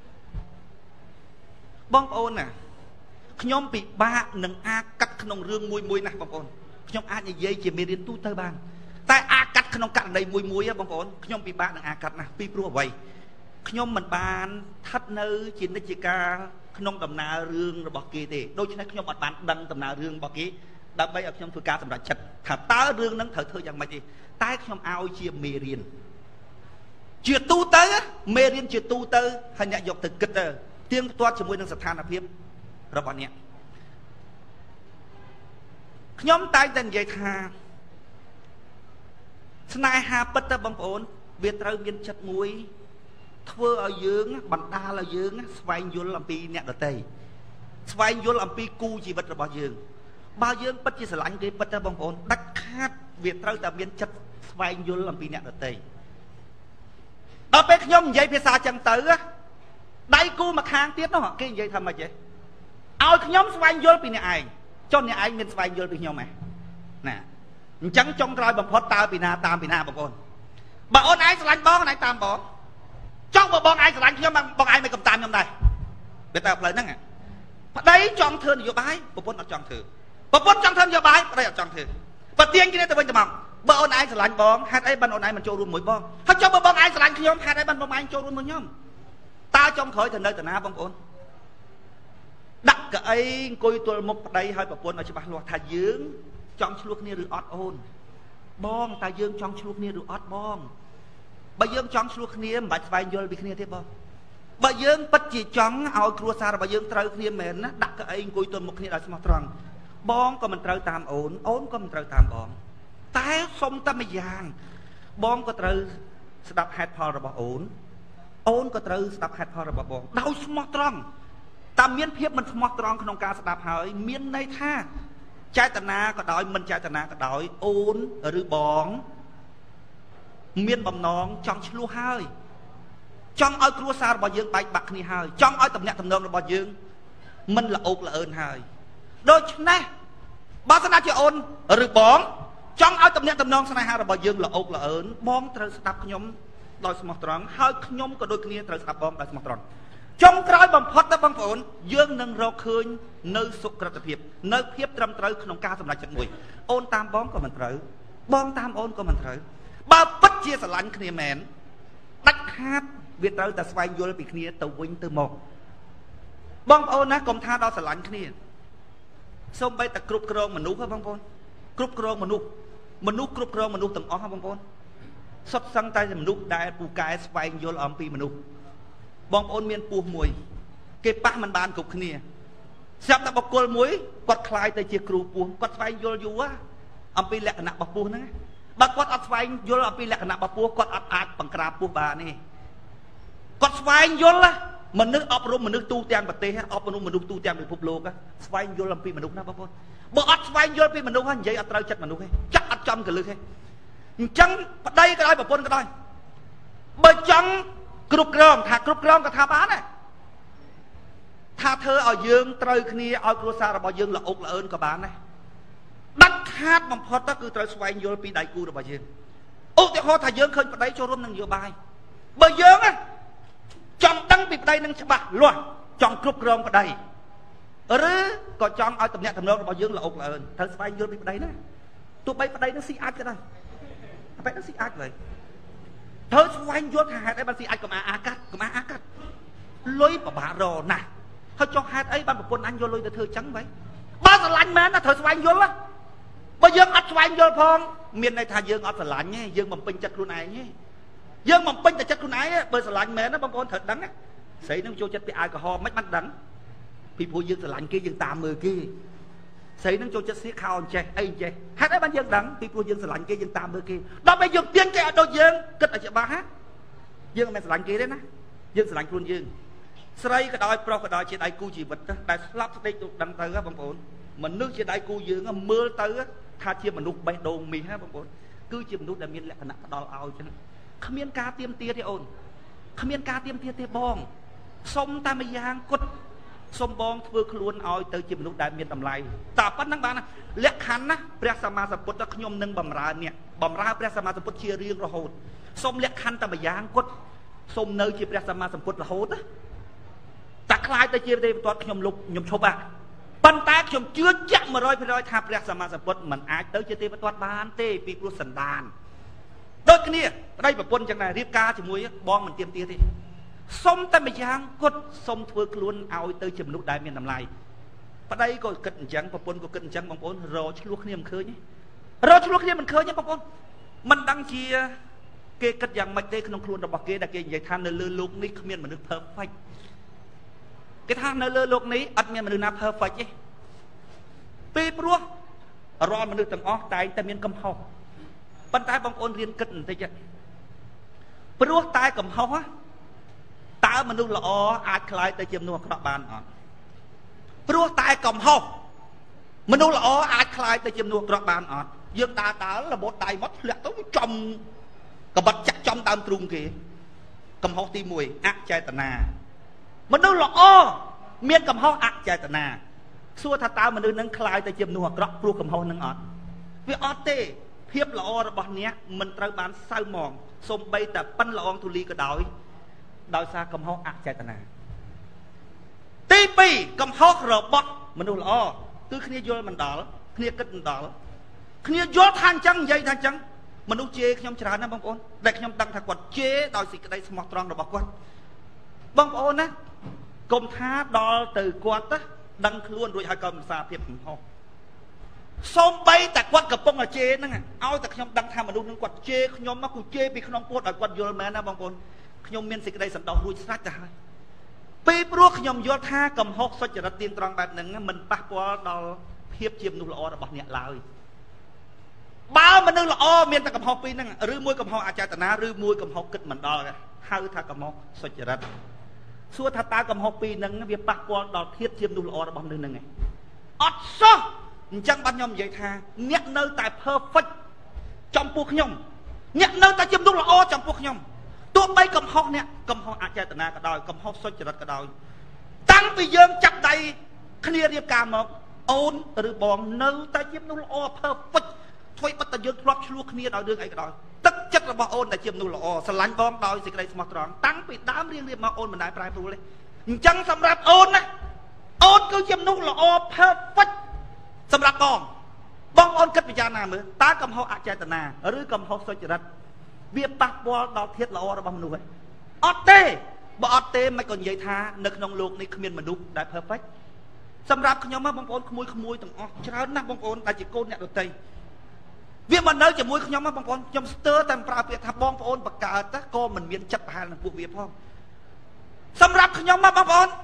បងប្អូនណាខ្ញុំពិបាកនឹងអាចកាត់ក្នុងរឿងមួយមួយណាស់បងប្អូនខ្ញុំអាចនិយាយជាមេរៀនទូទៅបានតែអាចកាត់ក្នុងករណីមួយមួយបងប្អូនខ្ញុំពិបាកនឹងអាចកាត់ណាស់ពីព្រោះអ្វីខ្ញុំមិនបានស្ថិតនៅជានិច្ចកាលក្នុងដំណើររឿងរបស់គេទេដូច្នេះខ្ញុំអត់បានដឹងដំណើររឿងរបស់គេដើម្បីឲ្យខ្ញុំធ្វើការសម្រេចចិត្តថាតើរឿងហ្នឹងត្រូវធ្វើយ៉ាងម៉េចទេតែខ្ញុំឲ្យជាមេរៀនជាទូទៅមេរៀនជាទូទៅហើយអ្នកយកទៅគិតទៅទៀងទាត់ជាមួយនឹងស្ថានភាពរបស់អ្នកខ្ញុំតែងតែនិយាយថាស្នេហាពិតទៅបងប្អូនវាត្រូវមានចិត្តមួយធ្វើឲ្យយើងបណ្ដាលឲ្យយើងស្វែងយល់អំពីអ្នកដទៃស្វែងយល់អំពីគូជីវិតរបស់យើងបើយើងពិតជាស្រឡាញ់គេពិតទៅបងប្អូនដាច់ខាតវាត្រូវតែមានចិត្តស្វែងយល់អំពីអ្នកដទៃដល់ពេលខ្ញុំនិយាយភាសាចឹងទៅដៃគូមកខាងទៀតនោះគេនិយាយថាម៉េចទេឲ្យខ្ញុំស្វែងយល់ពីអ្នកឯងចុះអ្នកឯងមានស្វែងយល់ពីខ្ញុំហ៎ណាអញ្ចឹងចុងក្រោយបំផុតតើពីណាតាមពីណាបងប្អូនបើអូនឯងស្រឡាញ់បងអូនឯងតាមបងចង់បើបងឯងស្រឡាញ់ខ្ញុំបងឯងមិនកំតាមខ្ញុំដែរវាទៅផ្លូវហ្នឹងប្តីចង់ធ្វើនយោបាយប្រពន្ធអត់ចង់ធ្វើប្រពន្ធចង់ធ្វើនយោបាយប្តីអត់ចង់ធ្វើបើទៀងគ្នាទៅវិញទៅមកបើអូនឯងស្រឡាញ់បងហេតុអីបានអូនឯងមិនចូលរួមមួយបងហើយចុះបើបងឯងស្រឡាញ់ខ្ញុំហេតុអីបានបងឯងចូលរួមមួយខ្ញុំតើចុងក្រោយទៅនៅតាណាបងប្អូនដាក់កៅអីអង្គុយទល់មុខប្តីហើយប្រពន្ធឲ្យច្បាស់លាស់ថាយើងចង់ឆ្លោះគ្នាឬអត់អូនបងតើយើងចង់ឆ្លោះគ្នាឬអត់បងបើយើងចង់ឆ្លោះគ្នាមិនបាច់ស្វែងយល់ពីគ្នាទេបងបើយើងពិតជាចង់ឲ្យគ្រួសាររបស់យើងត្រូវគ្នាមែនណាដាក់កៅអីអង្គុយទល់មុខគ្នាដោយស្មោះត្រង់បងក៏មិនត្រូវតាមអូនអូនក៏មិនត្រូវតាមបងតែសុំតែម្យ៉ាងបងក៏ត្រូវស្ដាប់ហេតុផលរបស់អូនអូនក៏ត្រូវស្ដាប់ហេតុផលរបស់បងដោយស្មោះត្រង់តាមមានភាពមិនស្មោះត្រង់ក្នុងការស្ដាប់ហើយមានន័យថាចេតនាក៏ដោយមិនចេតនាក៏ដោយអូនឬបងមានបំណងចង់ឆ្លោះហើយចង់ឲ្យគ្រួសាររបស់យើងបែកបាក់គ្នាហើយចង់ឲ្យតំណែងតំណងរបស់យើងមិនល្អោកល្អើនហើយដូច្នេះបើសិនជាអូនឬបងចង់ឲ្យតំណែងតំណងស្នេហារបស់យើងល្អោកល្អើនបងត្រូវស្ដាប់ខ្ញុំដោយស្មោះត្រង់ហើយខ្ញុំក៏ដូចគ្នាត្រូវស្ដាប់បងដោយស្មោះត្រង់ចុងក្រោយបំផុតទៅបងប្អូនយើងនឹងរកឃើញនៅសុខភាពនៅភាពត្រឹមត្រូវក្នុងការសម្រេចចិត្តមួយអូនតាមបងក៏មិនត្រូវបងតាមអូនក៏មិនត្រូវបើពិតជាស្រឡាញ់គ្នាមែនដាច់ខាតវាត្រូវតែស្វែងយល់ពីគ្នាទៅវិញទៅមកបងប្អូនណាកុំថាដល់ស្រឡាញ់គ្នាសូម្បីតែគ្រប់គ្រងមនុស្សហ៎បងប្អូនគ្រប់គ្រងមនុស្សមនុស្សគ្រប់គ្រងមនុស្សទាំងអស់ហ៎បងប្អូនសុទ្ធសឹងតែមនុស្សដែលពូកែស្វែងយល់អំពីមនុស្សបងប្អូនមានពោះមួយគេប៉ះមិនបានគ្រប់គ្នា Xem ta bọc côn muối quạt khai tới chia cừu buông quạt phai vô vô á âm pi lẹ nặng bọc buông nữa bạc quạt ắt phai vô âm pi lẹ nặng bọc buông quạt ắt ắt bằng cà buông bà này quạt phai vô lá mình nước ấp rôm mình nước tu tiang bát tê ấp rôm mình nước tu tiang bị phục lô á phai vô âm pi mình nước na bọc buông bạc ắt phai vô pi mình nước hắn vậy ắt trao chất mình nước hay chắc ắt chăm cái lư hay chẳng đây cái đó bọc buông cái đó bởi chẳng cướp gom thà cướp gom cái thà bán này tha thơ ở dương trời kia ở cô sa là bao dương là ốc là ơn của bạn này đắt khát bằng phật đó cứ trời xoay vô pi đại cu rồi bao dương ốc thì họ thà dương khơi vào đấy cho rôm nâng vô bài bởi dương á chọn đăng bị đây nâng bạc loạn chọn cướp gom vào đây ở còn chọn ở tầm nhẹ tầm lâu bao dương là ốc là ơn trời xoay vô pi đấy này tụi bay vào đây nó xì ác cái đây phải nó xì ác vậy trời xoay vô thà đây bạn xì ác cầm a a cắt cầm a a cắt lối vào bà rò nè thôi cho hai ấy ban một quân anh vô lôi để thưa trắng vậy ba giờ lạnh mà nó thưa xoay vô á bây giờ ăn xoay vô phong miền này thà dương ăn giờ lạnh nhé dương bằng pin chất luôn này nhé dương bằng pin là chất luôn này bây giờ lạnh mẹ nó bằng con thật đắng á sấy nó cho chất bị ai cả ho mấy mắt đắng vì phụ dương giờ lạnh kia dương tạm mười kia sấy nó cho chất xí khao chè ấy chè hai ấy ban dương đắng vì phụ dương giờ lạnh kia dương tạm mười kia đó bây giờ tiên cái đôi dương kết là chợ ba hát dương mẹ giờ lạnh kia đấy nè dương giờ lạnh luôn dương sấy cái đôi pro cái đôi trên đại cu chỉ vật đó đại slap đây tụt đằng tới á bông bồn mình nước trên đại cu dương á mưa tới á tha chia mình nút bay đồ mì ha bông bồn cứ chia mình nút để miên lẹ nặng đo ao cho nó không miên cá tiêm tia thì ôn không miên cá tiêm tia thì bong sông ta mới giang cốt sông bong vừa luôn ao tới chia mình nút đại miên tầm lại tập bắt năng bạn lẹ khăn áព្រះសម្មាសម្ពុទ្ធដល់ខ្ញុំនឹងបំរើអ្នកបំរើព្រះសម្មាសម្ពុទ្ធជារៀងរហូតសូមលក្ខខណ្ឌតែម្យ៉ាងគាត់សូមនៅជាព្រះសម្មាសម្ពុទ្ធរហូតណាតាខ្លាយទៅជាទេវទត្តខ្ញុំលុបខ្ញុំឈប់អាប៉ុន្តែខ្ញុំជឿជាក់ một trăm phần trăm ថាព្រះសម្មាសម្ពុទ្ធមិនអាចទៅជាទេវទត្តបានទេពីព្រោះសន្តានដូចគ្នាប្តីប្រពន្ធចឹងដែររៀបការជាមួយបងមិនទៀមទាទេសុំតែម្យ៉ាងគាត់សុំធ្វើខ្លួនឲ្យទៅជាមនុស្សដែលមានតម្លៃប្តីក៏គិតអញ្ចឹងប្រពន្ធក៏គិតអញ្ចឹងបងប្អូនរកឆ្លោះគ្នាមិនឃើញរកឆ្លោះគ្នាមិនឃើញទេបងប្អូនមិនដឹងជាគេគិតយ៉ាងម៉េចទេក្នុងខ្លួនរបស់គេដែលគេនិយាយថានៅលើលោកនេះគ្មានមនុស្ស perfect គេថានៅលើលោកនេះអត់មានមនុស្សណា perfect ទេពីព្រោះរាល់មនុស្សទាំងអស់តែងតែមានកំហុសប៉ុន្តែបងប្អូនរៀនគិតបន្តិចព្រោះតែកំហុសតើមនុស្សល្អអាចខ្លាយទៅជាមនុស្សអាក្រក់បានអត់ព្រោះតែកំហុសមនុស្សល្អអាចខ្លាយទៅជាមនុស្សអាក្រក់បានអត់យើងដើរដើររបត់ដៃមកធ្លាក់ទៅចំកបិតចាក់ចំដើមទ្រូងគេកំហុសទីមួយអចេតនាមនុស្សល្អមានកំហុសអចេតនាសួរថាតើមនុស្សនឹងខ្លាយទៅជាមនុស្សអាក្រក់ព្រោះកំហុសនឹងអត់វាអត់ទេភាពល្អរបស់អ្នកមិនត្រូវបានសៅហ្មងសូម្បីតែប៉ិនល្អងទូលីក៏ដោយដោយសារកំហុសអចេតនាទីពីរកំហុសរបស់មនុស្សល្អគឺគ្នាយល់មិនដល់គ្នាគិតមិនដល់គ្នាយល់ថាអញ្ចឹងនិយាយថាអញ្ចឹងមនុស្សជេរខ្ញុំច្រើនណាស់បងប្អូនដែលខ្ញុំដឹងថាគាត់ជេរដោយសេចក្តីស្មោះត្រង់របស់គាត់បងប្អូនណាកុំថាដល់ទៅគាត់ទៅដឹងខ្លួនរួចហើយក៏មិនសារភាពកំហុសសូម្បីតែគាត់កំពុងតែជេរហ្នឹងឲ្យតែខ្ញុំដឹងថាមនុស្សនឹងគាត់ជេរខ្ញុំមកគូជេរពីក្នុងពោះឲ្យគាត់យល់មែនណាបងប្អូនខ្ញុំមានសេចក្តីសន្តោសរួចស្រេចទៅហើយពីព្រោះខ្ញុំយល់ថាកំហុសសុចរិតទៀងត្រង់បែបហ្នឹងមិនប៉ះពាល់ដល់ភាពជាមនុស្សល្អរបស់អ្នកឡើយបើមនុស្សល្អមានតែកំហុសពីរហ្នឹងឬមួយកំហុសអចេតនាឬមួយកំហុសគិតមិនដល់ហៅថាកំហុសសុចរិតសួរថាតើកំហុសពីរហ្នឹងវាប៉ះពាល់ដល់ភាពជាមនុស្សល្អរបស់មនុស្សហ្នឹងឯងអត់សោះអញ្ចឹងបាទខ្ញុំនិយាយថាអ្នកនៅតែ perfect ចំពោះខ្ញុំអ្នកនៅតែជាមនុស្សល្អចំពោះខ្ញុំទោះបីកំហុសអ្នកកំហុសអចេតនាក៏ដោយកំហុសសុចរិតក៏ដោយតាំងពីយើងចាប់ដៃគ្នារៀបការមកអូនឬបងនៅតែជាមនុស្សល្អ perfect ធ្វើបិទតែយើងធ្លាប់ឆ្លោះគ្នាដោយរឿងអីក៏ដោយទឹកចិត្តរបស់អូនតែជាមនុស្សល្អស្រឡាញ់បងដោយសេចក្តីស្មោះត្រង់តាំងពីដើមរៀងរៀបមកអូនមិនដែលប្រែប្រួលទេអញ្ចឹងសម្រាប់អូនណាអូនគឺជាមនុស្សល្អ perfect សម្រាប់បងបងអូនគិតពិចារណាមើលតើកំហុសអចេតនាឬកំហុសសុចរិតវាប៉ះពាល់ដល់ធាតុល្អរបស់មនុស្សទេអត់ទេបើអត់ទេមិនក៏និយាយថានៅក្នុងโลกនេះគ្មានមនុស្សដែល perfect សម្រាប់ខ្ញុំបងប្អូនក្មួយក្មួយទាំងអស់ច្រើនណាស់បងប្អូនដែលជាកូនអ្នកដទៃវាមិននៅជាមួយខ្ញុំបងប្អូនខ្ញុំស្ទើរតែប្រើពាក្យថាបងប្អូនបង្កើតក៏មិនមានចិត្តប្រហែលនឹងពួកវាផងសម្រាប់ខ្ញុំបងប្អូន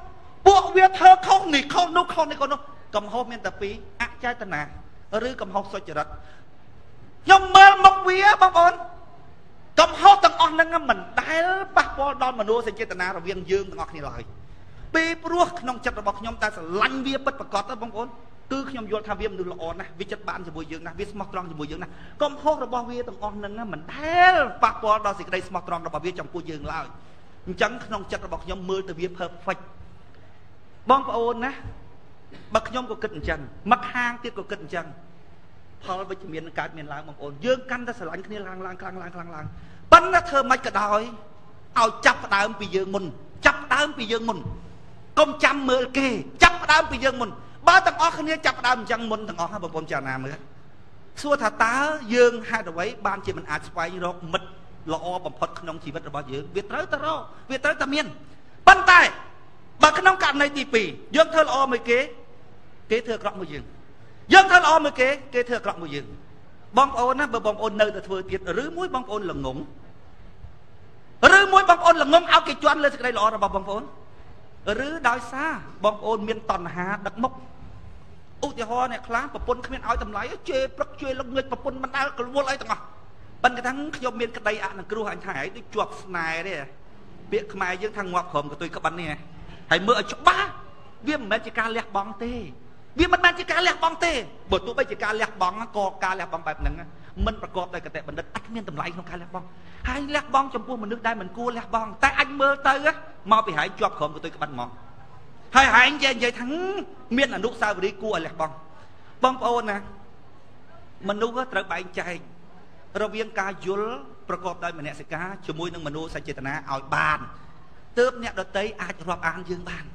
ពួកវាធ្វើខុសនេះខុសនោះខុសនេះខុសនោះកំហុសមានតែពីរអចេតនាឬកំហុសសុចរិតខ្ញុំមើលមកវាបងប្អូនកំហុសទាំងអស់ហ្នឹងមិនដែលប៉ះពាល់ដល់មនោសញ្ចេតនារវាងយើងទាំងអស់គ្នាឡើយពីព្រោះក្នុងចិត្តរបស់ខ្ញុំតែស្រឡាញ់វាពិតប្រាកដទៅបងប្អូនគឺខ្ញុំយល់ថាវាមនុស្សល្អណាស់វាចិត្តបានជាមួយយើងណាស់វាស្មោះត្រង់ជាមួយយើងណាស់កំហុសរបស់វាទាំងអស់ហ្នឹងមិនដែលប៉ះពាល់ដល់សេចក្តីស្មោះត្រង់របស់វាចំពោះយើងឡើយអញ្ចឹងក្នុងចិត្តរបស់ខ្ញុំមើលទៅវា perfect បងប្អូនណាបើខ្ញុំក៏គិតអញ្ចឹងមកខាងទៀតក៏គិតអញ្ចឹងផលវិជ្ជមាននឹងកើតមានឡើងបងប្អូនយើងកាន់តែស្រឡាញ់គ្នាឡើងឡើងខ្លាំងឡើងខ្លាំងឡើងប៉ុន្តែធ្វើមិនក៏ដោយឲ្យចាប់ផ្ដើមពីយើងមុនចាប់ផ្ដើមពីយើងមុនកុំចាំមើលគេចាប់ផ្ដើមពីយើងមុនបើទាំងអស់គ្នាចាប់ផ្ដើមអញ្ចឹងមុនទាំងអស់បងប្អូនចារណាមើលសួរថាតើយើងហេតុអ្វីបានជាមិនអាចស្វែងរកមិត្តល្អបំផុតក្នុងជីវិតរបស់យើងវាត្រូវតែរកវាត្រូវតែមានប៉ុន្តែបើក្នុងករណីទីពីរយើងធ្វើល្អមួយគេគេធ្វើអាក្រក់មួយយើងយើងធ្វើល្អមួយគេគេធ្វើអាក្រក់មួយយើងបងប្អូនណាបើបងប្អូននៅតែធ្វើទៀតឬមួយបងប្អូនល្ងងឬមួយបងប្អូនល្ងងឲ្យគេជន់លើសេចក្តីល្អរបស់បងប្អូនឬដោយសារបងប្អូនមានតណ្ហាដឹកមុខឧទាហរណ៍អ្នកខ្លះប្រពន្ធគ្មានឲ្យតម្លៃជេរព្រឹកជេរលឹកងើចប្រពន្ធមិនដែលកលវល់អីទាំងអស់ប៉ុន្តែថាខ្ញុំមានក្តីអនុគ្រោះអញថាឯងដូចជាប់ស្នេហ៍ទេពាក្យខ្មែរយើងថាងាប់ក្រំកតុយក្បិននេះហើយមើលឲ្យច្បាស់វាមិនមែនជាការលះបង់ទេវាមិនមែនជាការលះបង់ទេបើទោះបីជាការលះបង់ក៏ការលះបង់បែបហ្នឹងមិនប្រកបដោយគតិបណ្ឌិតអត់មានតម្លៃក្នុងការលះបង់ហើយលះបង់ចំពោះមនុស្សដែលមិនគួរលះបង់តែអញមើលទៅមកពីហែងជាប់ក្រំកតុយក្បិនហ្មងហើយហែងនិយាយថាមានអនុស្សាវរីយ៍គួរឲ្យលះបង់បងប្អូនណាមនុស្សត្រូវបែងចែករវាងការយល់ប្រកបដោយមនសិការជាមួយនឹងមនោសញ្ចេតនាឲ្យបានទើបអ្នកដតីអាចរាប់អានយើងបាន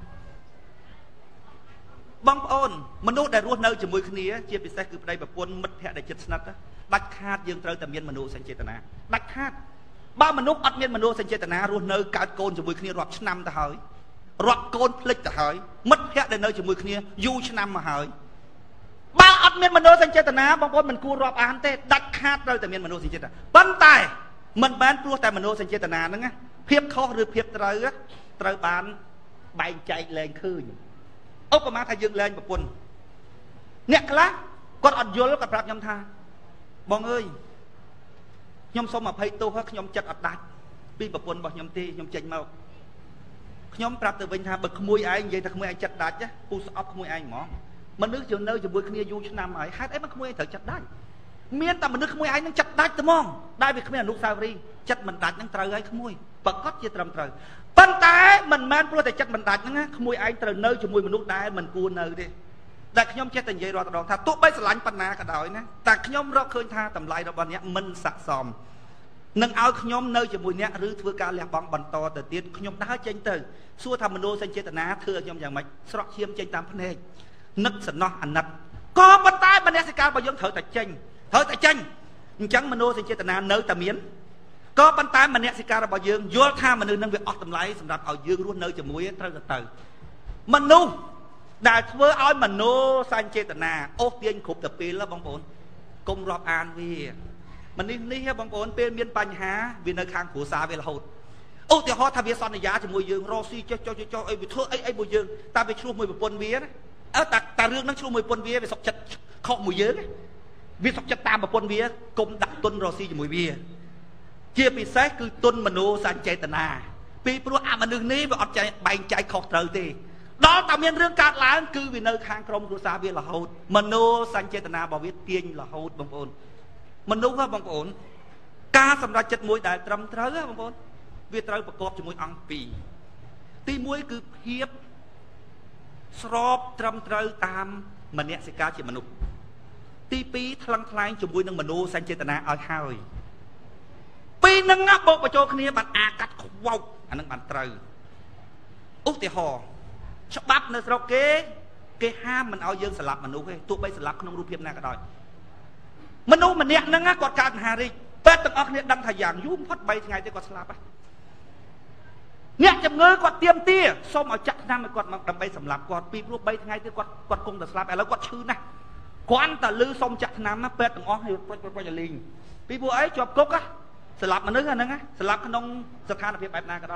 បងប្អូនមនុស្សដែលរស់នៅជាមួយគ្នាជាពិសេសគឺប្តីប្រពន្ធមិត្តភក្តិដែលជិតស្និទ្ធដាច់ខាតយើងត្រូវតែមានមនោសញ្ចេតនាដាច់ខាតបើមនុស្សអត់មានមនោសញ្ចេតនារស់នៅកើតកូនជាមួយគ្នារាប់ឆ្នាំទៅហើយរាប់កូនភ្លេចទៅហើយមិត្តភក្តិដែលនៅជាមួយគ្នាយូរឆ្នាំមកហើយបើអត់មានមនោសញ្ចេតនាបងប្អូនមិនគួររាប់អានទេដាច់ខាតត្រូវតែមានមនោសញ្ចេតនាប៉ុន្តែមិនមែនព្រោះតែមនោសញ្ចេតនាហ្នឹងភាពខុសឬភាពត្រូវត្រូវបានបែងចែកលែងឃើញឧបមាថាយើងលែងប្រពន្ធអ្នកខ្លះគាត់អត់យល់គាត់ប្រាប់ខ្ញុំថាបងអើយខ្ញុំសូមអភ័យទោសខ្ញុំចិត្តអត់ដាច់ពីប្រពន្ធរបស់ខ្ញុំទេខ្ញុំចេញមកខ្ញុំប្រាប់ទៅវិញថាបើក្មួយឯងនិយាយថាក្មួយឯងចិត្តដាច់ពូស្អប់ក្មួយឯងហ្មងមនុស្សយើងនៅជាមួយគ្នាយូរឆ្នាំហើយហេតុអីមកក្មួយឯងត្រូវចិត្តដាច់មានតែមនុស្សក្មួយឯងនឹងចិត្តដាច់តែហ្មងដែលវាគ្មានអនុស្សាវរីយ៍ចិត្តមិនដាច់នឹងត្រូវហើយក្មួយប្រកាសជាត្រឹមត្រូវប៉ុន្តែមិនមែនព្រោះតែចិត្តមិនដាច់ហ្នឹងក្មួយឯងត្រូវនៅជាមួយមនុស្សដែលមិនគួរនៅទេតែខ្ញុំចេះតែនិយាយរាល់ដងថាទោះបីស្រឡាញ់ប៉ុណ្ណាក៏ដោយណាតែខ្ញុំរកឃើញថាតម្លៃរបស់អ្នកមិនស័ក្តិសមនឹងឲ្យខ្ញុំនៅជាមួយអ្នកឬធ្វើការលះបង់បន្តទៅទៀតខ្ញុំដើរចេញទៅសួរថាមនោសញ្ចេតនាធ្វើឲ្យខ្ញុំយ៉ាងម៉េចស្រក់ឈាមចេញតាមភ្នែកនឹកសំណោះអាណិតក៏ប៉ុន្តែមនសិការរបស់យើងត្រូវតែចេញត្រូវតែចេញអញ្ចឹងមនោសញ្ចេតនានៅតែមានក៏ប៉ុន្តែមនសិការរបស់យើងយល់ថាមនុស្សនឹងវាអស់តម្លៃសម្រាប់ឲ្យយើងរស់នៅជាមួយត្រូវទៅទៅមនុស្សដែលធ្វើឲ្យមនោសញ្ចេតនាអូសទាញគ្រប់ទៅពេលបងប្អូនកុំរាប់អានវាមនុស្សនេះបងប្អូនពេលមានបញ្ហាវានៅខាងគ្រួសារវារហូតឧទាហរណ៍ថាវាសន្យាជាមួយយើងរកស៊ីចុះចុះចុះអីវាធ្វើអីអីមួយយើងតែវាឆ្លោះមួយប្រពន្ធវាណាអើតែតែរឿងហ្នឹងឆ្លោះមួយប្រពន្ធវាវាសុកចិត្តខុសមួយយើងវាសុកចិត្តតាមប្រពន្ធវាកុំដាក់ទុនរកស៊ីជាមួយវាជាពិសេសគឺទុនមនោសញ្ចេតនាពីព្រោះអាមនុស្សនេះវាអត់ចែកបែងចែកខុសត្រូវទេដល់តែមានរឿងកើតឡើងគឺវានៅខាងក្រុមគ្រួសារវារហូតមនោសញ្ចេតនារបស់វាទាញរហូតបងប្អូនមនុស្សបងប្អូនការសម្រេចចិត្តមួយដែលត្រឹមត្រូវបងប្អូនវាត្រូវប្រកបជាមួយអង្គពីរទីមួយគឺភាពស្របត្រឹមត្រូវតាមមនសិការជាមនុស្សទីពីរថ្លឹងថ្លែងជាមួយនឹងមនោសញ្ចេតនាឲ្យហើយពីរនឹងបោកបញ្ចូលគ្នាបានអាកាត់ខ្វោកអានឹងបានត្រូវឧទាហរណ៍ច្បាប់នៅស្រុកគេគេហាមមិនឲ្យយើងស្លាប់មនុស្សទេទោះបីស្លាប់ក្នុងរូបភាពណាក៏ដោយមនុស្សម្នាក់ហ្នឹងគាត់កើតមហារាជពេទ្យទាំងអស់គ្នាដឹងថាយ៉ាងយូរបំផុតបីថ្ងៃទេគាត់ស្លាប់ហើយអ្នកជំងឺគាត់ទៀមទាសូមឲ្យចាក់ថ្នាំឲ្យគាត់មកដើម្បីសម្លាប់គាត់ពីព្រោះបីថ្ងៃទេគាត់គាត់គង់តែស្លាប់ឥឡូវគាត់ឈឺណាស់គាត់តែលឺសូមចាក់ថ្នាំពេទ្យទាំងអស់គ្នាព្រុចព្រុចព្រុចឲ្យលេងពីព្រោះអីជាប់គុកស្លាប់មនុស្សអាហ្នឹងស្លាប់ក្នុងស្ថានភាពបែបណាក៏ដោយ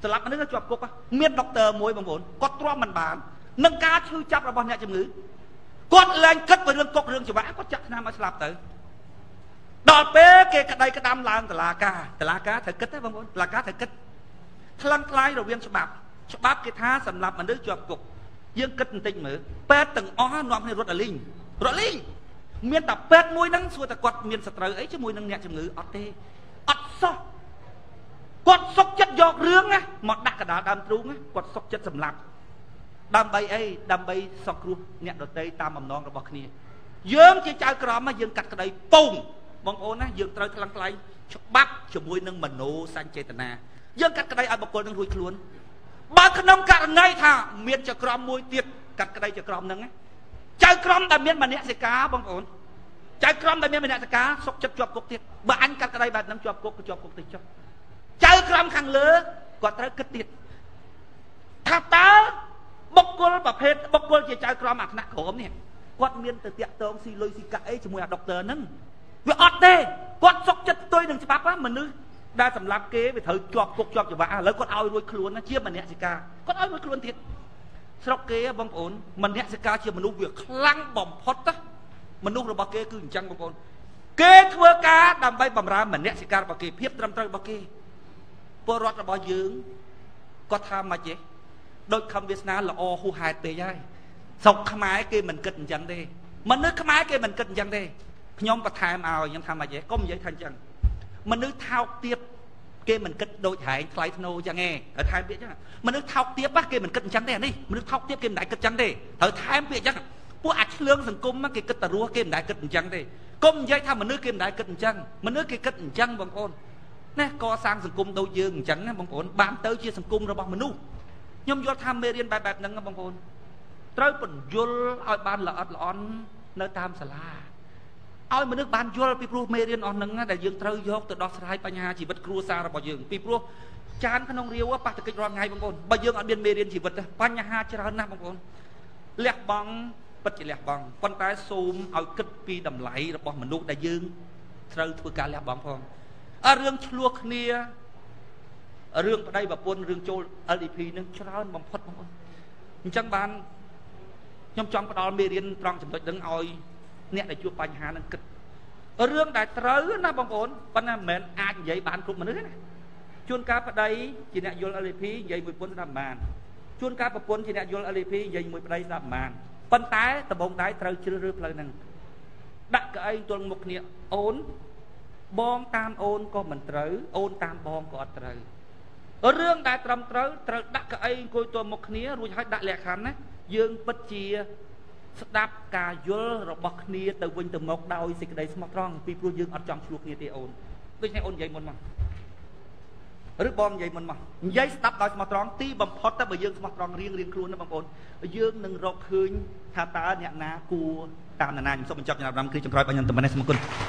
สลับมันนึกจะจบกุกเมียนด็อกเตอร์มวยบางคนก็ตรวจมันบานนังการชื่อจับระบอบเนี่ยจมือก็แรงกัดไปเรื่องกกเรื่องจังหวะก็จับน้ำมาสลับเต๋อดอดเป๊ะเกะกระไดกระดำลางตลากาตลากาเถิดกัดได้บางคนตลากาเถิดกัดทลังคล้ายเราเวียนฉบับฉบับเกท้าสำหรับมันนึกจบกุกยังกัดติงมือเป๊ะตึงอ้อนอมให้รถอลิงรถลิงเมียนแต่เป็ดมวยนั่งสัวแต่กดเมียนสตรไอ้ชั่วมวยนั่งเนี่ยจมืออัดเตอัดซอกกดซอกจัดหยอกเรื่องไงหมดดักกระดาษดำตรุงไงกดซอกจัดสำลักดำใบไอ้ดำใบซอกครูเนี่ยดอกเตยตามมำนองระบอกนี้เยิ้มจีจ่ายกรอมมาเยิ้มกัดกระไดปุ่งบางโอนะเยิ้มเตยกำลังไกลฉบับชั่วมวยนั่งมโนสันเจตนาเยิ้มกัดกระไดเอาบางคนนั่งรุยคล้วนบางขนมกัดไงท่าเมียนจะกรอมมวยเตียดกัดกระไดจะกรอมนั่งไงใจกรอมแต่เมียนมันเนี่ยสิกาบางคนใจกรอมแต่เมียนมันเนี่ยสิกาซอกจัดจบกุกเตียดบ้านกัดกระไดแบบนั่งจบกุกจบกุกติดจบใจกรอมขังเลือกดเตยกระติดถ้าตาบกกลประเภทบกกลจะใจกรอมอักหนักของเนี่ยกดเมียนแต่เตี้ยเติมซีเลยสิกาไอ้จมูกด็อกเตอร์นั่นเวอดเต้กดซอกจัดตัวหนึ่งฉบับว่ามันนึกได้สำหรับเก๋ไปเถอะจบกุกจบจังหวะแล้วก็เอารวยคล้วนนะเชี่ยมันเนี่ยสิกาก็เอารวยคล้วนติดสระเก๋บางคนมันเนี่ยสิกาเชี่ยมนุษย์เวียคลั่งบ่มพอดนะมนุษย์ระบเก๋คือจังบางคนเก๋ทัวกาดำใบบำรามันเนี่ยสิการระบเก๋เพียบตรำตรระบเก๋ปรดระบยืงก็ทำมาเจ๊โดยคำเวียดนามละอหูหายเตยย่ายสกขมายเก๋มันเกิดจังเด้มันนึกขมายเก๋มันเกิดจังเด้ขยมประทายมาเอายังทำมาเจ๊ก้มยัยทันจังมันนึกเท้าเตียบเก๋มันเกิดโดยหายไฟโนจังไงเออทายเบี้ยจังมันนึกเท้าเตียบปะเก๋มันเกิดจังเด้นี่มันนึกเท้าเตียบเก๋มันได้เกิดจังเด้เออทายเบี้ยจังพวกอัดเรื่องสังคมมันเก๋เกิดตะรัวเก๋มันได้เกิดจังเด้ก้มยัยทำมันนึกเก๋มันได้เกิดจังมันนึกเก๋เกิดจังบางคนนี่ก่อสร้างสังคมโดยยืงจังนะบางคนบางเตยเชี่ยสังคมระบอบมนุษย์ยมยศทำเมเรียนแบบแบบนั้นนะบางคนเตยปุ่นยลเอาบ้านละอัดละอ่อนเนื้อตามสลาเอามนุษย์บ้านยลปีพลูเมเรียนอ่อนนึงนะแต่ยืงเตยยกตัวดอกสลายปัญหาชีวิตครูซาระบอบยืงปีพลูจานขนมเรียวว่าปัจจัยรองไงบางคนบางยืงอันเบียนเมเรียนชีวิตปัญหาเจริญนะบางคนเลี้ยบังปัจจัยเลี้ยบังคนตายซูมเอากึศปีดำไหลระบอบมนุษย์แต่ยืงเตยถือการเลี้ยบังพองเรื่องชลวกเนียเรื่องได้แบบปนเรื่องโจลอลิพีนึงชราบำพดบางคนจังบานยมจอมประดอลเมเรียนตรองจำตัวดึงเอาเนี่ยได้ช่วยปัญหานั่นกิดเรื่องได้เต๋อนะบางคนปัญหาเหม็นอาจใหญ่บานกลุ่มมันนึกนะชวนการประเดี๋ยจีเนยโยลอลิพีใหญ่มวยปนสนามมานชวนการประปนจีเนยโยลอลิพีใหญ่มวยประเดี๋ยสนามมานปันท้ายตะบงท้ายเต๋อชื่อเรื่องอะไรนั่งดักไอ้ตัวมุกเนี่ยโอนบองตามโอนก็มันเต๋อโอนตามบองก็เต๋อเรื่องได้ตรำเต๋อเต๋อดักไอ้กุยตัวมุกเนี่ยรู้ใช้ดักแหลกขันนะยืงปัจเจียสดับกายยลระบบเนี่ยแต่วันแต่มกดาวสิกได้สมตรองปีพลูยืงอัดจอมชลูกเนี่ยตีโอนด้วยใช้โอนใหญ่หมดมั้งหรือบองใหญ่หมดมั้งใหญ่สดับได้สมตรองตีบัมพอดแต่ไปยืงสมตรองเรียงเรียงครูนะบางคนยืงหนึ่งรอบคืนทาตาเนี่ยนากูตามนานๆสมบัติจับอย่างนั้นคือจำรอยปัญญาตมันในสมกุล